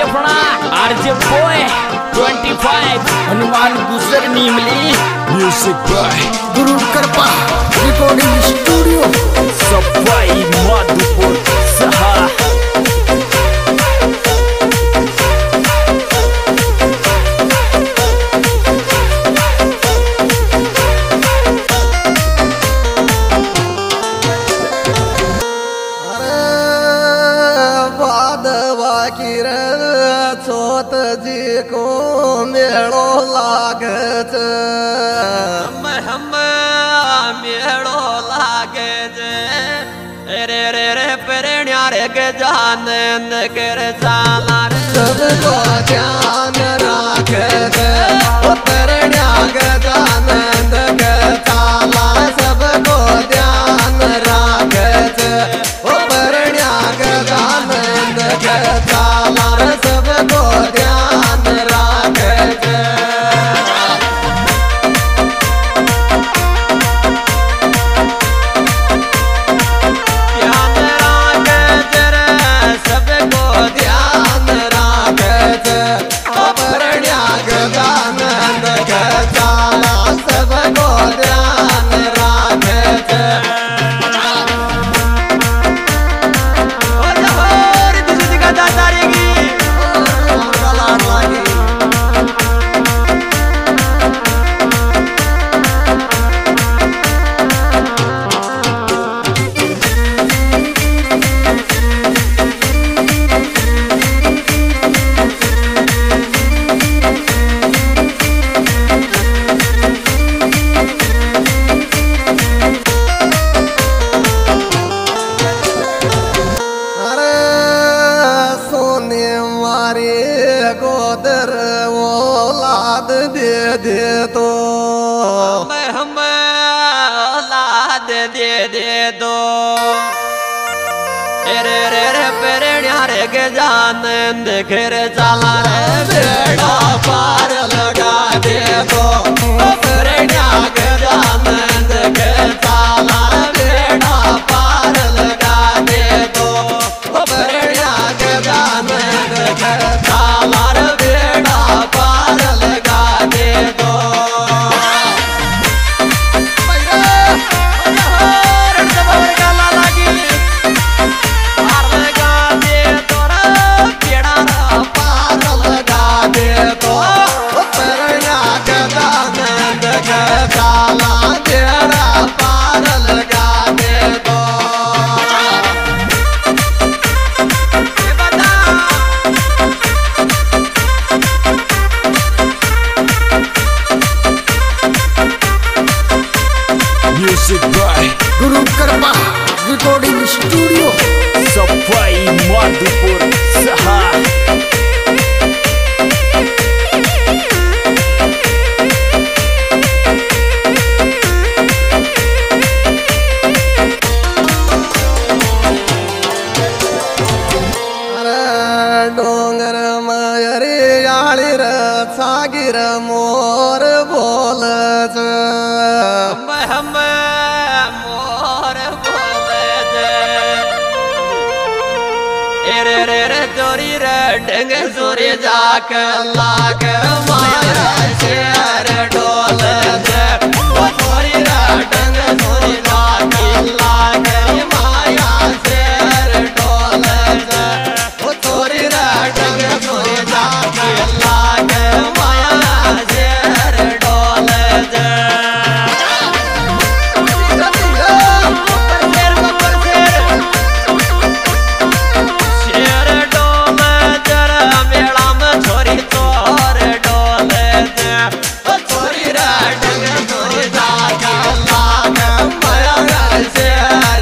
अपना RJ boy 25 Hanuman गुजर नीमली music by गुरु कृपा रिकॉर्डिंग स्टूडियो सफाई माधोपुर सहा। छोत जी को मेड़ो लागत हम मेड़ो लागे रे रे रे पेरण्या रे के जान कर चाला सबको ध्यान राखत पेरण्या के जान कर चाला सबको ध्यान राखत पेरण्या के जान कर चाला सबको ध्यान राखत गोदर औलाद दे तो हम औलाद दे दो रे रे रे पेरण्या रे के जान घर चाला रे बेड़ा पार लगा दे दो पेरण्या के जान घर चाला बेड़ा पार लगा दे दो पेरण्या के जान घर चाला बेड़ा पार लगा दे दो। म्यूजिक बाय गुरु कृपा रिकॉर्डिंग स्टूडियो सफाई माधोपुर सहा। डोंगर मयरे आळीर सागिर मोर बोलच हम मोर बोले रे रे रे चोरी रे ढंग चोरी जाक लाग माया शेर डोल चोरी रे ढंग चोरी जाक लाग माया शेर डोल चोरी रे ढंग चोरी जाक लाग माया शेर डोल Yeah.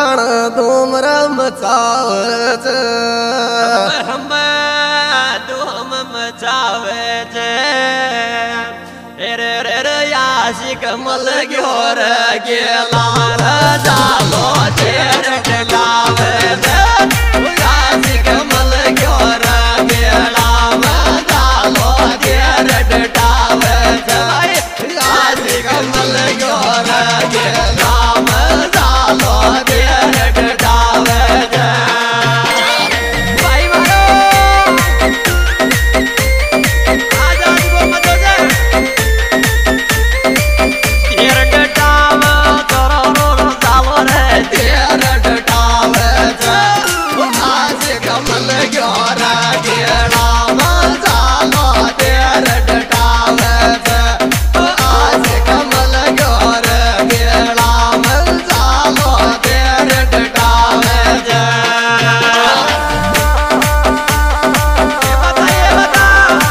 ताण धूम मचावे छे हम धूम मचावे छे रे रे रे आशिक मल गयो रे गेला रे जालो तेरे डगावे छे आशिक मल गयो रे गेला में जालो तेरे डगावे छे आशिक मल गयो रे गेला में जालो तेरे डगावे छे भाई मारो आजाद को मत दे तेरे डगावे तोरो रो जालो रे तेरे डगावे छे आशिक मल गयो रे गेला में जालो तेरे डगावे छे आशिक मल गयो रे गेला में जालो तेरे डगावे छे ये बता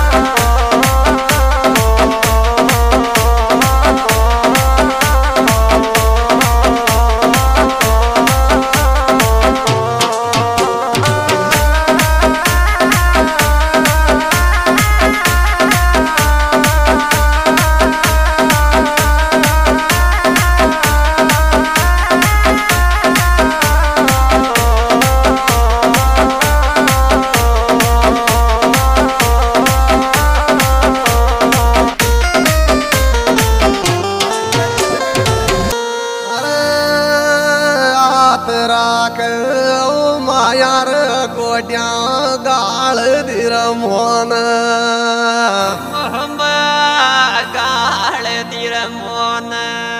अरे आत राख मायार गोड्या गाळ धीर मोहन हम गाळ तीर मोन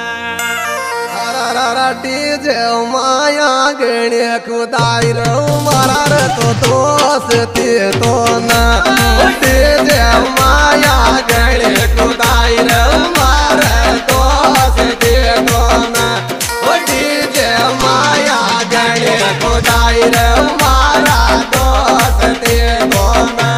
डीजे माया गणे खुदाई रो मारार तो दोस्ती तो ना डीजे माया गणे खुदाई रो मार दोस्ती तो ना डीजे माया गणे खुदाई रो मारा दोस्ती तो ना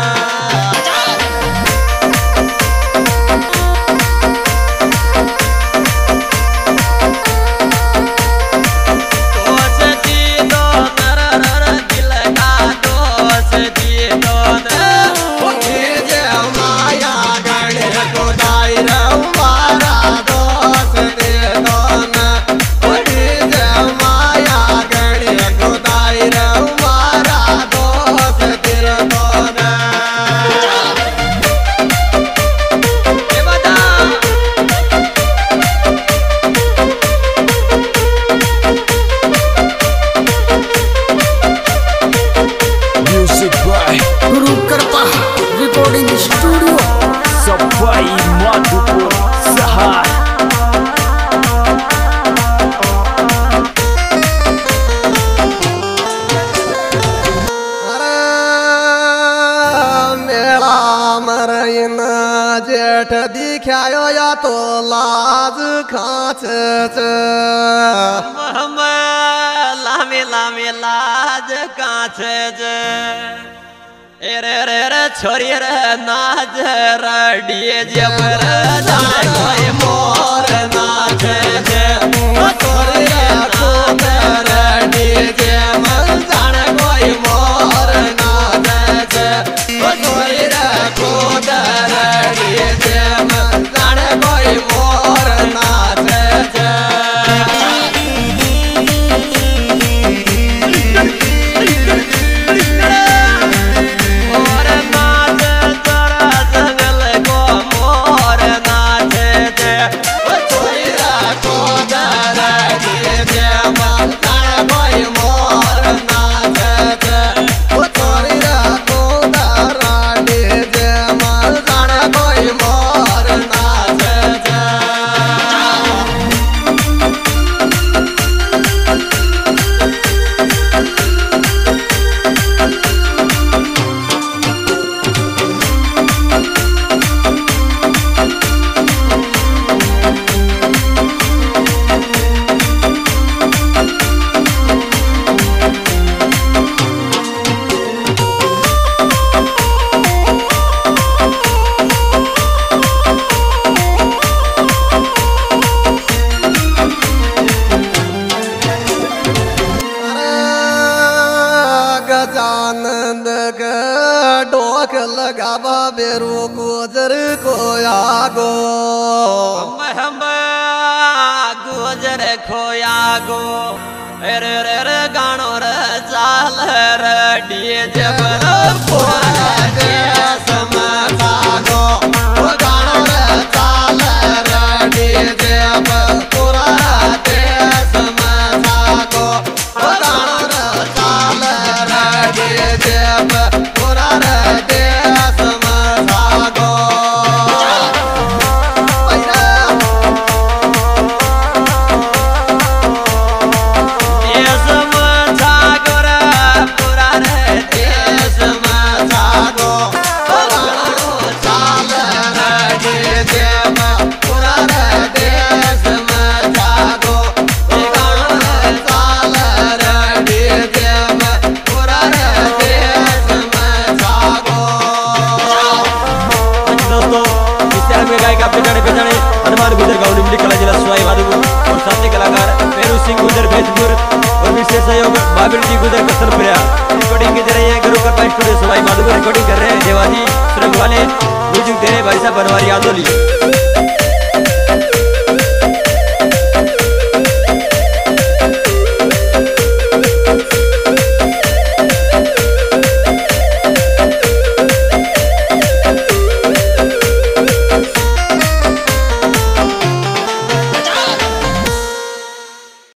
दोस्ती दो नर नर दिल का दोस्ती दो डीजे माया गणे खुदाई रो मारा दोस्ती तो ना डीजे माया गणे खुदाई रो मारा दोस्ती तो ना ये बता Music by गुरु कृपा रिकॉर्डिंग स्टूडियो सफाई मधुपुर सहार अरे मेला मरइन जेठ दिखायो या तो लाज खाच हम लामे लामे लाज काछ जे रे रे रे छोरी रे नाच रडिए जबर जाने कोई मोर नाच जे छोरी रे नाच रडिए जे मन जाने कोई मोर नाच जे छोरी रे कोद रडिए जे मन जाने कोई मोर नाच जे मोर नाच जरा जंगल को मोर नाच दे छोरा को दर दिए जे मन कोई मोर नाच जानंद के डोक लगावा बेरू गुजर को आगो हम गुजर खोया गो रे रे रे गानो रे चाल रे डीजे पर पूरा के समझा गो ओ गानो रे चाल रे डीजे पर पूरा के समझा गो ओ गानो रे चाल रे डीजे पर पूरा के समझा गो हनुमान गुजर गाँव निम्ली कला जिला सवाई माधोपुर और साथी कलाकार पेरू सिंह गुजर भैजपुर और विशेष सहयोग बाबिल जी गुजर कसनपुरिया रिकॉर्डिंग की रहे हैं गुरु कृपा स्टूडियो सवाई माधोपुर रिकॉर्डिंग कर रहे हैं देवाजी सुरंग वाले म्यूजिक दे रहे भाई साहब बनवारी आंदोली।